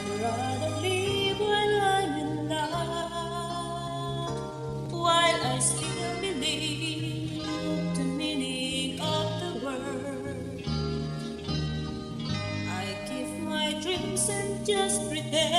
rather live while I'm in love, while I still believe the meaning of the word. I give my dreams and just pretend